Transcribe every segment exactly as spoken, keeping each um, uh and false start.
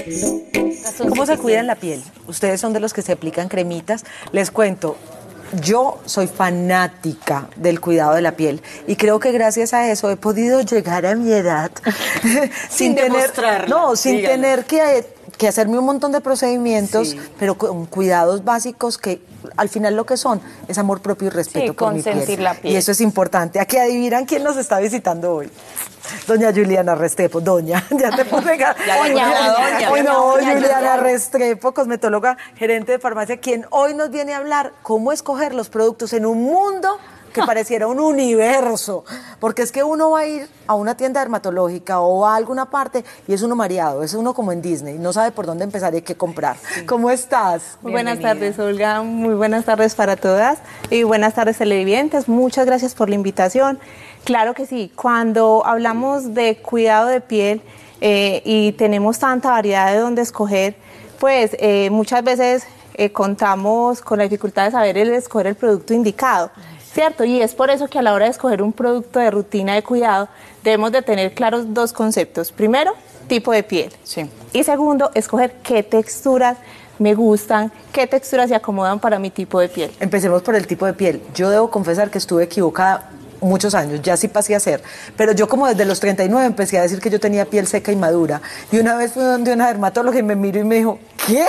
¿Cómo se cuidan la piel? Ustedes son de los que se aplican cremitas. Les cuento, yo soy fanática del cuidado de la piel y creo que gracias a eso he podido llegar a mi edad sin, sin tener, no, sin dígalo. tener que, que hacerme un montón de procedimientos, sí. pero con cuidados básicos que al final lo que son es amor propio y respeto sí, por mi piel. La piel. Y eso es importante. Aquí adivinan quién nos está visitando hoy. Doña Juliana Restrepo, doña, ya te puse doña, doña, hoy no, doña Juliana Restrepo, cosmetóloga, gerente de farmacia, quien hoy nos viene a hablar cómo escoger los productos en un mundo que pareciera un universo, porque es que uno va a ir a una tienda dermatológica o va a alguna parte y es uno mareado, es uno como en Disney, no sabe por dónde empezar y qué comprar. Sí. ¿Cómo estás? Muy buenas tardes, Olga, muy buenas tardes para todas y buenas tardes televidentes, muchas gracias por la invitación. Claro que sí, cuando hablamos de cuidado de piel eh, y tenemos tanta variedad de dónde escoger, pues eh, muchas veces eh, contamos con la dificultad de saber el escoger el producto indicado, ¿cierto? Y es por eso que a la hora de escoger un producto de rutina de cuidado debemos de tener claros dos conceptos. Primero, tipo de piel. Sí. Y segundo, escoger qué texturas me gustan, qué texturas se acomodan para mi tipo de piel. Empecemos por el tipo de piel. Yo debo confesar que estuve equivocada muchos años, ya sí pasé a ser, pero yo como desde los treinta y nueve empecé a decir que yo tenía piel seca y madura, y una vez fui donde una dermatóloga y me miró y me dijo, ¿qué?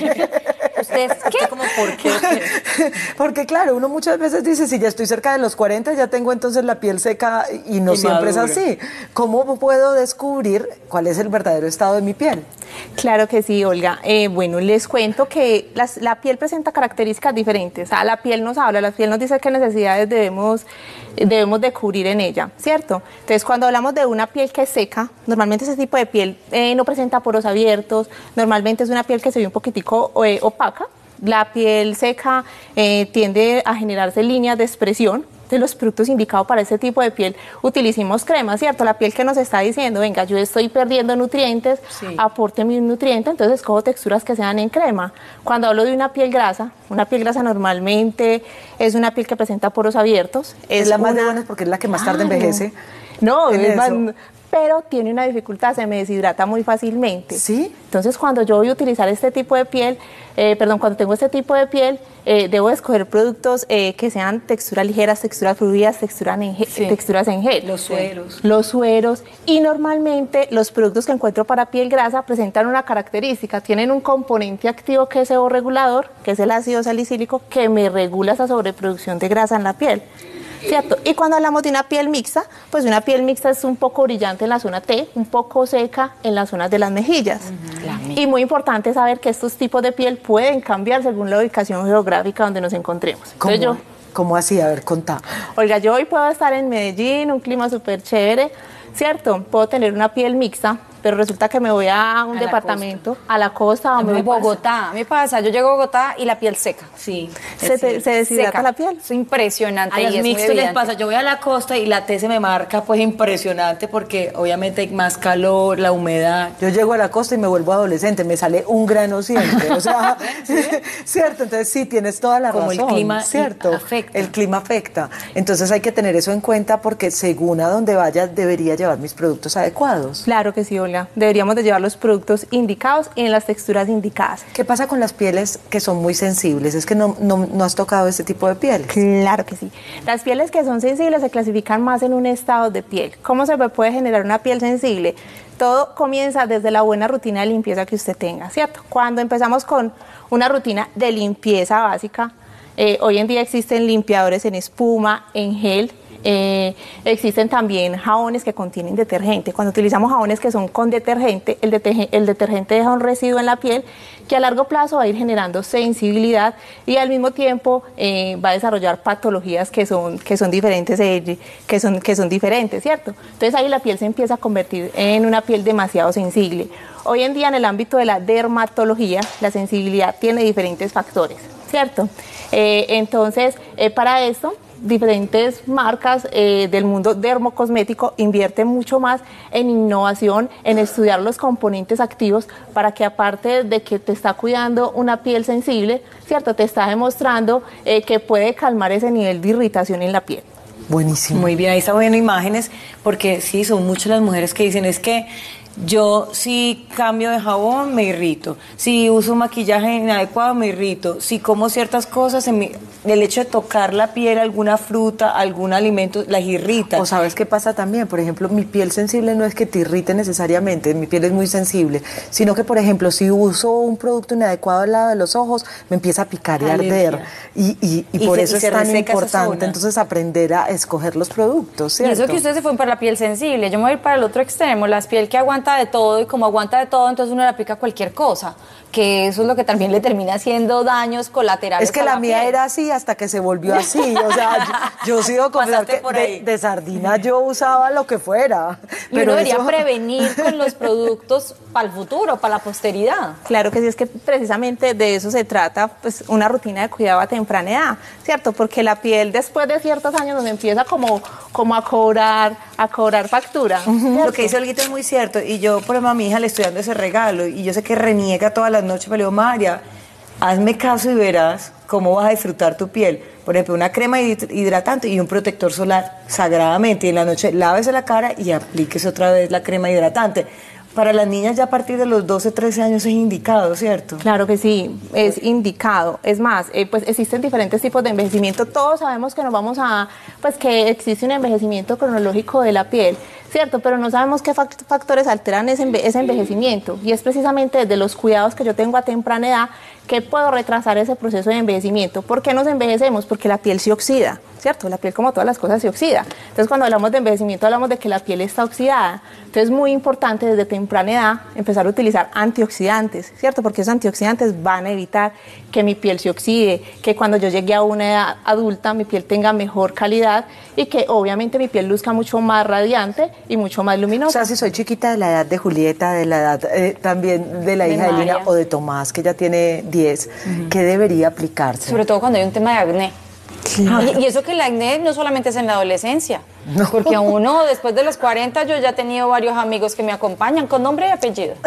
¿Usted qué? ¿Cómo por qué? Porque claro, uno muchas veces dice, si ya estoy cerca de los cuarenta, ya tengo entonces la piel seca y no y siempre madura. Es así. ¿Cómo puedo descubrir cuál es el verdadero estado de mi piel? Claro que sí, Olga. Eh, bueno, les cuento que las, la piel presenta características diferentes. O sea, la piel nos habla, la piel nos dice qué necesidades debemos, debemos de cubrir en ella, ¿cierto? Entonces, cuando hablamos de una piel que es seca, normalmente ese tipo de piel eh, no presenta poros abiertos, normalmente es una piel que se ve un poquitico eh, opaca. La piel seca eh, tiende a generarse líneas de expresión. De los productos indicados para este tipo de piel, utilicemos crema, ¿cierto? La piel que nos está diciendo, venga, yo estoy perdiendo nutrientes, sí. aporte mis nutrientes, entonces escojo texturas que sean en crema. Cuando hablo de una piel grasa, una piel grasa normalmente es una piel que presenta poros abiertos. Es, es la más una... de buenas porque es la que más tarde ah, envejece. No, es más... pero tiene una dificultad, se me deshidrata muy fácilmente. ¿Sí? Entonces, cuando yo voy a utilizar este tipo de piel, eh, perdón, cuando tengo este tipo de piel, eh, debo escoger productos eh, que sean texturas ligeras, texturas fluidas, texturas en gel. Sí. Texturas en gel. Los sueros. Los sueros. Y normalmente los productos que encuentro para piel grasa presentan una característica, tienen un componente activo que es seborregulador, que es el ácido salicílico, que me regula esa sobreproducción de grasa en la piel. ¿Cierto? Y cuando hablamos de una piel mixta, pues una piel mixta es un poco brillante en la zona T, un poco seca en las zonas de las mejillas. Uh-huh. Y muy importante saber que estos tipos de piel pueden cambiar según la ubicación geográfica donde nos encontremos. ¿Cómo, yo, ¿Cómo así? A ver, contá. Oiga, yo hoy puedo estar en Medellín, un clima súper chévere, ¿cierto? Puedo tener una piel mixta, pero resulta que me voy a un a departamento, a la costa. A me Bogotá, me pasa, yo llego a Bogotá y la piel seca. Sí. ¿Se, te, se deshidrata seca. La piel? Es impresionante. A los mixtos les pasa, yo voy a la costa y la T se me marca pues impresionante porque obviamente hay más calor, la humedad. Yo llego a la costa y me vuelvo adolescente, me sale un grano siempre, o sea, ¿sí? ¿Cierto? Entonces sí, tienes toda la Como razón. Como el clima ¿cierto? afecta. El clima afecta. Entonces hay que tener eso en cuenta porque según a donde vaya debería llevar mis productos adecuados. Claro que sí, Olga. Deberíamos de llevar los productos indicados y en las texturas indicadas. ¿Qué pasa con las pieles que son muy sensibles? Es que no, no, no has tocado este tipo de pieles. Claro que sí. Las pieles que son sensibles se clasifican más en un estado de piel. ¿Cómo se puede generar una piel sensible? Todo comienza desde la buena rutina de limpieza que usted tenga, ¿cierto? Cuando empezamos con una rutina de limpieza básica, eh, hoy en día existen limpiadores en espuma, en gel. Eh, existen también jabones que contienen detergente. Cuando utilizamos jabones que son con detergente, el, deterge, el detergente deja un residuo en la piel que a largo plazo va a ir generando sensibilidad y al mismo tiempo eh, va a desarrollar patologías que son, que son diferentes, eh, que son, que son diferentes, ¿cierto? Entonces ahí la piel se empieza a convertir en una piel demasiado sensible. Hoy en día en el ámbito de la dermatología, la sensibilidad tiene diferentes factores, ¿cierto? Eh, entonces, eh, para esto, diferentes marcas eh, del mundo dermocosmético invierten mucho más en innovación, en estudiar los componentes activos para que aparte de que te está cuidando una piel sensible, ¿cierto? Te está demostrando eh, que puede calmar ese nivel de irritación en la piel. Buenísimo. Muy bien, ahí está viendo imágenes porque sí, son muchas las mujeres que dicen es que Yo si cambio de jabón me irrito, si uso maquillaje inadecuado me irrito, si como ciertas cosas, en mi, el hecho de tocar la piel, alguna fruta, algún alimento, las irrita. O sabes qué pasa también, por ejemplo, mi piel sensible no es que te irrite necesariamente, mi piel es muy sensible, sino que por ejemplo si uso un producto inadecuado al lado de los ojos, me empieza a picar y Alergia. arder. Y, y, y Y por se- eso y se es tan reseca esa importante zona. entonces aprender a escoger los productos, Y ¿cierto? eso que ustedes se fueron para la piel sensible, yo me voy a ir para el otro extremo, la piel que aguanta de todo y como aguanta de todo, entonces uno le aplica cualquier cosa, que eso es lo que también le termina haciendo daños colaterales. Es que a la mía piel. era así hasta que se volvió así. O sea, yo, yo sigo confesar Pasaste que por de, ahí. de sardina yo usaba lo que fuera. Y uno debería eso- prevenir con los productos para el futuro, para la posteridad. Claro que sí, es que precisamente de eso se trata, pues una rutina de cuidado a temprana edad, ¿cierto? Porque la piel después de ciertos años nos empieza como, como a cobrar, a cobrar factura. Lo que dice Olguita es muy cierto, y yo por ejemplo a mi hija le estoy dando ese regalo, y yo sé que reniega todas las noches, pero le digo, María, hazme caso y verás cómo vas a disfrutar tu piel. Por ejemplo, una crema hid- hidratante y un protector solar sagradamente, y en la noche lávese la cara y aplíquese otra vez la crema hidratante. Para las niñas ya a partir de los doce, trece años es indicado, ¿cierto? Claro que sí, es indicado. Es más, eh, pues existen diferentes tipos de envejecimiento. Todos sabemos que nos vamos a, pues que existe un envejecimiento cronológico de la piel, ¿cierto? Pero no sabemos qué fact- factores alteran ese, enve- ese envejecimiento. Y es precisamente desde los cuidados que yo tengo a temprana edad que puedo retrasar ese proceso de envejecimiento. ¿Por qué nos envejecemos? Porque la piel se oxida, ¿cierto? La piel, como todas las cosas, se oxida. Entonces, cuando hablamos de envejecimiento, hablamos de que la piel está oxidada. Entonces, es muy importante desde temprana edad empezar a utilizar antioxidantes, ¿cierto? Porque esos antioxidantes van a evitar que mi piel se oxide, que cuando yo llegue a una edad adulta mi piel tenga mejor calidad y que obviamente mi piel luzca mucho más radiante y mucho más O luminosa. sea, si soy chiquita de la edad de Julieta, de la edad eh, también de la De hija de Lina María. o de Tomás, que ya tiene diez, ¿qué debería aplicarse? Sobre todo cuando hay un tema de acné. Y, y eso que el acné no solamente es en la adolescencia, porque a uno después de los cuarenta yo ya he tenido varios amigos que me acompañan con nombre y apellido.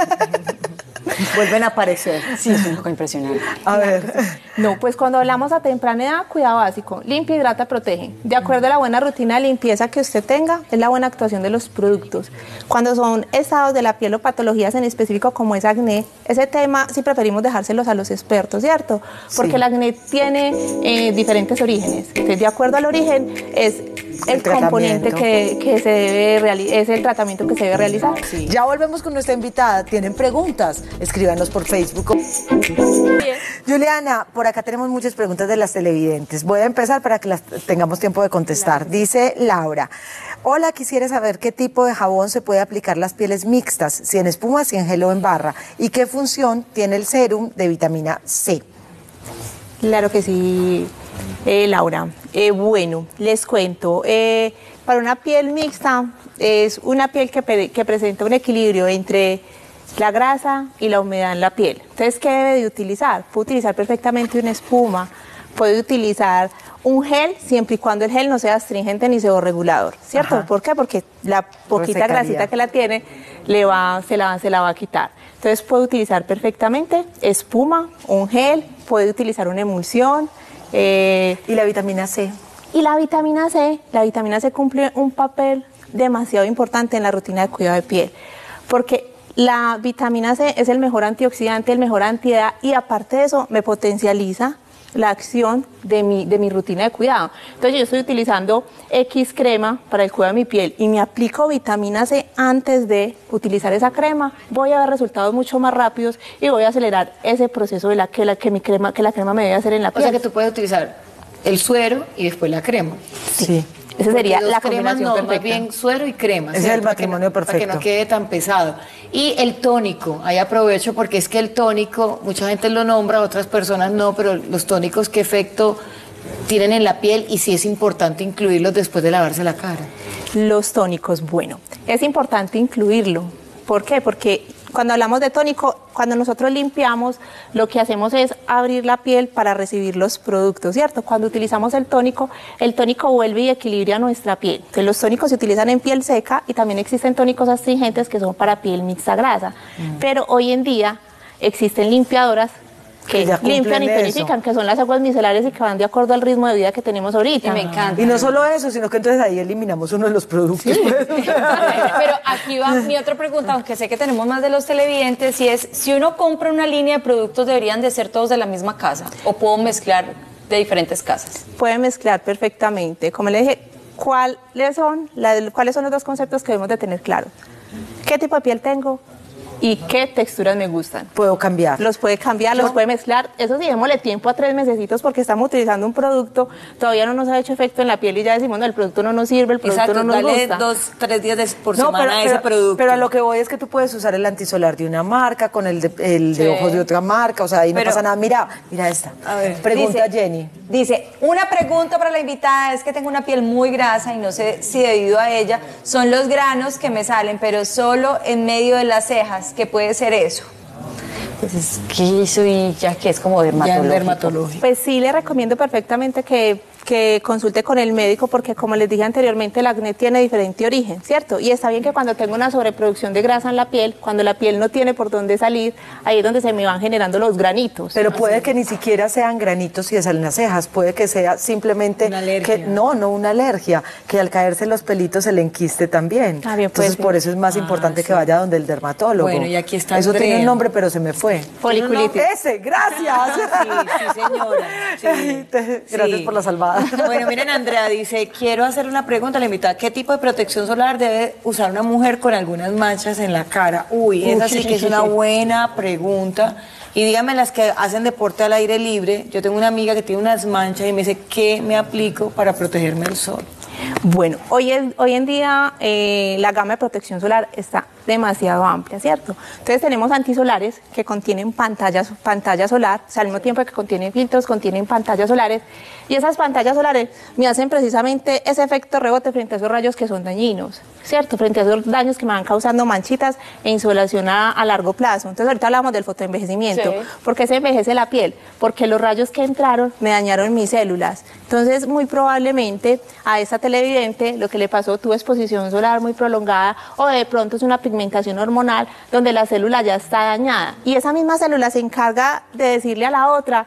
Vuelven a aparecer. Sí, es una cosa impresionante. A ver, No, pues cuando hablamos a temprana edad, cuidado básico, limpia, hidrata, protege. De acuerdo a la buena rutina de limpieza que usted tenga, es la buena actuación de los productos. Cuando son estados de la piel o patologías en específico como es acné, ese tema sí preferimos dejárselos a los expertos, ¿cierto? Porque Sí. el acné tiene eh, diferentes orígenes. Entonces, de acuerdo al origen, es el, El componente tratamiento. que, que se debe reali- es el tratamiento que se debe realizar. ya volvemos con nuestra invitada. ¿Tienen preguntas? Escríbanos por Facebook. Bien. Juliana, por acá tenemos muchas preguntas de las televidentes. Voy a empezar para que las tengamos tiempo de contestar. Dice Laura, hola, quisiera saber qué tipo de jabón se puede aplicar las pieles mixtas, si en espuma, si en gel o en barra, y qué función tiene el serum de vitamina C. Claro que sí, eh, Laura. Eh, bueno, les cuento. eh, para una piel mixta es una piel que, pre- que presenta un equilibrio entre la grasa y la humedad en la piel. Entonces, ¿qué debe de utilizar? Puede utilizar perfectamente una espuma, puede utilizar un gel siempre y cuando el gel no sea astringente ni seborregulador, ¿cierto? Ajá. ¿Por qué? Porque la poquita Resecaría. grasita que la tiene le va, se, la, se la va a quitar. Entonces puede utilizar perfectamente espuma, un gel, puede utilizar una emulsión. eh, ¿Y la vitamina C? y la vitamina C, la vitamina C cumple un papel demasiado importante en la rutina de cuidado de piel, porque la vitamina C es el mejor antioxidante, el mejor antiedad y aparte de eso me potencializa la acción de mi, de mi rutina de cuidado. Entonces yo estoy utilizando X crema para el cuidado de mi piel y me aplico vitamina C antes de utilizar esa crema, voy a ver resultados mucho más rápidos y voy a acelerar ese proceso de la que la, que mi crema, que la crema me debe hacer en la O piel. sea que tú puedes utilizar el suero y después la crema. Sí. Esa sería Porque dos la cremas combinación no, perfecta. más bien suero y crema. Ese es ¿cierto? el Para que no- matrimonio Para que perfecto. no quede tan pesado. Y el tónico, ahí aprovecho porque es que el tónico, mucha gente lo nombra, otras personas no, pero los tónicos, ¿qué efecto tienen en la piel? Y sí es importante incluirlos después de lavarse la cara. Los tónicos, bueno, es importante incluirlo. ¿Por qué? Porque cuando hablamos de tónico, cuando nosotros limpiamos, lo que hacemos es abrir la piel para recibir los productos, ¿cierto? Cuando utilizamos el tónico, el tónico vuelve y equilibra nuestra piel. Entonces, los tónicos se utilizan en piel seca y también existen tónicos astringentes que son para piel mixta grasa. Pero hoy en día existen limpiadoras que ya limpian y cumplen eso. tonifican, que son las aguas micelares y que van de acuerdo al ritmo de vida que tenemos ahorita. Y me encanta. Y no solo eso, sino que entonces ahí eliminamos uno de los productos. Pues. Pero aquí va mi otra pregunta, aunque sé que tenemos más de los televidentes, y es, si uno compra una línea de productos, ¿deberían de ser todos de la misma casa? ¿O puedo mezclar de diferentes casas? Puede mezclar perfectamente. Como le dije, ¿cuáles son, la, ¿cuáles son los dos conceptos que debemos de tener claros? ¿Qué tipo de piel tengo? ¿Y qué texturas me gustan? Puedo cambiar. Los puede cambiar, los puede mezclar. Eso sí, démosle tiempo a tres mesecitos porque estamos utilizando un producto, todavía no nos ha hecho efecto en la piel y ya decimos, no, el producto no nos sirve, el producto Exacto, no nos dale gusta. dos, tres días de- por No, semana pero, a ese pero- producto. pero a lo que voy es que tú puedes usar el antisolar de una marca con el de, el de Sí. ojos de otra marca, o sea, ahí no Pero- pasa nada. Mira, mira esta. A ver. Pregunta Dice- Jenny. Dice, una pregunta para la invitada, es que tengo una piel muy grasa y no sé si debido a ella son los granos que me salen, pero solo en medio de las cejas, ¿qué puede ser eso? Pues es que eso y ya que es como Ya dermatológico. en dermatológico. Pues sí, le recomiendo perfectamente que, que consulte con el médico porque como les dije anteriormente, el acné tiene diferente origen, ¿cierto? Y está bien que cuando tengo una sobreproducción de grasa en la piel, cuando la piel no tiene por dónde salir, ahí es donde se me van generando los granitos. Pero puede que ni siquiera sean granitos y de salen las cejas, puede que sea simplemente Una alergia. que no, no una alergia, que al caerse los pelitos se le enquiste también. Ah, bien, puede Entonces ser. por eso es más importante que vaya donde el dermatólogo. Bueno, y aquí está Eso Andrea. tiene un nombre, pero se me fue. Foliculitis. Ese, gracias. Sí, sí, señora. Sí. Te- Gracias Sí. por la salvada. Bueno, miren, Andrea dice, quiero hacer una pregunta a la invitada. ¿Qué tipo de protección solar debe usar una mujer con algunas manchas en la cara? Uy, esa sí que es una buena pregunta. Y dígame las que hacen deporte al aire libre. Yo tengo una amiga que tiene unas manchas y me dice, ¿qué me aplico para protegerme del sol? Bueno, hoy en, hoy en día eh, la gama de protección solar está demasiado amplia, ¿cierto? Entonces tenemos antisolares que contienen pantallas, pantalla solar, o sea, al mismo tiempo que contienen filtros, contienen pantallas solares, y esas pantallas solares me hacen precisamente ese efecto rebote frente a esos rayos que son dañinos, ¿cierto? Frente a esos daños que me van causando manchitas e insolación a, a largo plazo. Entonces ahorita hablamos del fotoenvejecimiento. Sí. ¿Por qué se envejece la piel? Porque los rayos que entraron me dañaron mis células. Entonces, muy probablemente a esta televidente lo que le pasó, tuvo exposición solar muy prolongada o de pronto es una pigmentación hormonal donde la célula ya está dañada. Y esa misma célula se encarga de decirle a la otra,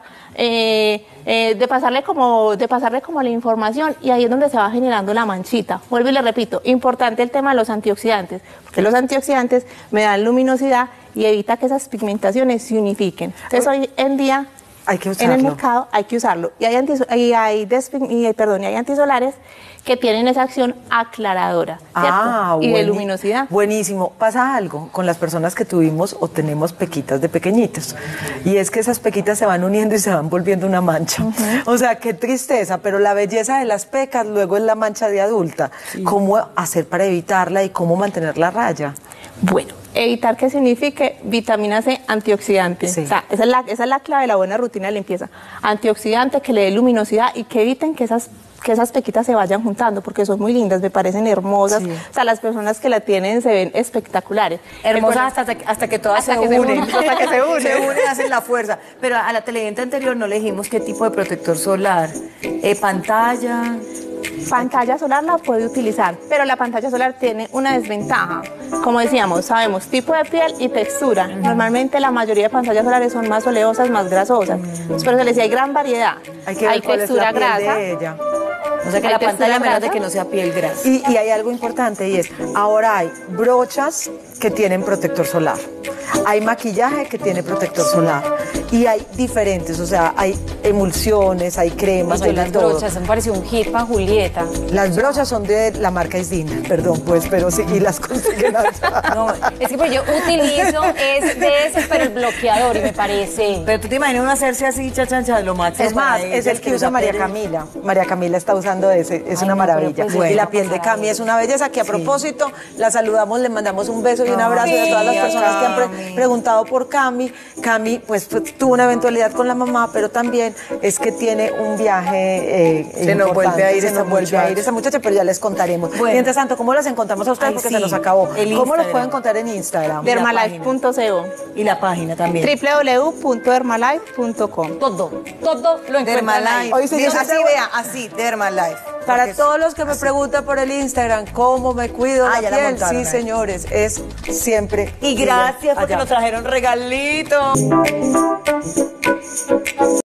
eh, eh, de pasarle como de pasarle como la información y ahí es donde se va generando la manchita. Vuelvo y le repito, importante el tema de los antioxidantes, porque los antioxidantes me dan luminosidad y evita que esas pigmentaciones se unifiquen. Entonces, hoy en día Hay que en usarlo. el mercado hay que usarlo. Y hay, antis- y hay, despi- y, perdón, y hay antisolares que tienen esa acción aclaradora, ¿cierto? Ah, y de bueni- luminosidad. Buenísimo. Pasa algo con las personas que tuvimos o tenemos pequitas de pequeñitos. Y es que esas pequitas se van uniendo y se van volviendo una mancha. O sea, qué tristeza, pero la belleza de las pecas luego es la mancha de adulta. ¿Cómo hacer para evitarla y cómo mantener la raya? Bueno, evitar que signifique vitamina C antioxidante. Sí. O sea, esa es, la, esa es la clave de la buena rutina de limpieza. Antioxidante que le dé luminosidad y que eviten que esas que esas pequitas se vayan juntando porque son muy lindas, me parecen hermosas. Sí. O sea, las personas que la tienen se ven espectaculares. Hermosas hasta, hasta que todas Hasta se que se unen. unen, hasta que se unen. Se unen, hacen la fuerza. Pero a la televidente anterior no le dijimos qué tipo de protector solar. Eh, pantalla. Pantalla solar la puede utilizar, pero la pantalla solar tiene una desventaja. Como decíamos, sabemos tipo de piel y textura. Normalmente la mayoría de pantallas solares son más oleosas, más grasosas. Pero se les decía, hay gran variedad. Hay que ver cuál es textura la piel grasa. de ella. O sea que Hay la textura pantalla menos de grasa. que no sea piel grasa. Y, y hay algo importante y es, ahora hay brochas que tienen protector solar, hay maquillaje que tiene protector solar y hay diferentes, o sea, hay emulsiones, hay cremas, Yo hay de las todo. brochas, me pareció un hit para Julieta. Las brochas son de la marca Isdina, perdón, pues, pero sí, y las consiguen allá. No, es que pues yo utilizo es de ese, pero el bloqueador y me parece. Pero tú te imaginas uno hacerse así, chachancha, de lo máximo. Es más, para es ellas el que les usa María apere. Camila. María Camila está usando ese, es Ay, una no, pero maravilla. pues y la eso piel de pasará Cami es una belleza que a propósito la saludamos, le mandamos un beso y un abrazo y a todas las Sí, a personas que han pre- Cami. preguntado por Cami. Cami pues, pues, tuvo una eventualidad con la mamá, pero también es que tiene un viaje eh, Se nos importante. vuelve a ir Se esta nos vuelve a ir muchacha. esta muchacha, pero ya les contaremos. Bueno. Mientras tanto, ¿cómo las encontramos a ustedes? Ay, Porque sí, se nos acabó. el ¿Cómo los Instagram. pueden encontrar en Instagram? Dermalife punto co Y la página también. w w w punto dermalife punto com. Todo, todo lo encuentran ahí. Dermalife. Hoy se Dice, llama- así vea, así, Dermalife. Para Porque todos los que me preguntan por el Instagram cómo me cuido Ah, la ya la piel, montaron sí, ahí. señores, es siempre. Y gracias porque allá. nos trajeron regalitos.